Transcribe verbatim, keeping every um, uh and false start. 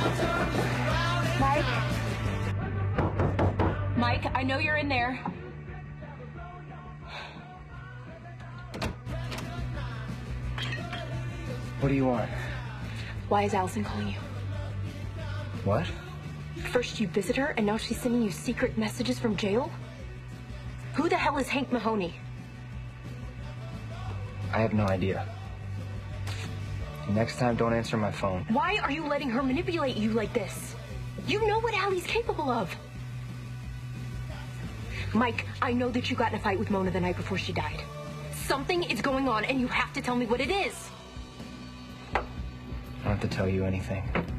Mike? Mike, I know you're in there. What do you want? Why is Alison calling you? What? First you visit her, and now she's sending you secret messages from jail? Who the hell is Hank Mahoney? I have no idea. Next time, don't answer my phone. Why are you letting her manipulate you like this? You know what Allie's capable of. Mike, I know that you got in a fight with Mona the night before she died. Something is going on, and you have to tell me what it is. I don't have to tell you anything.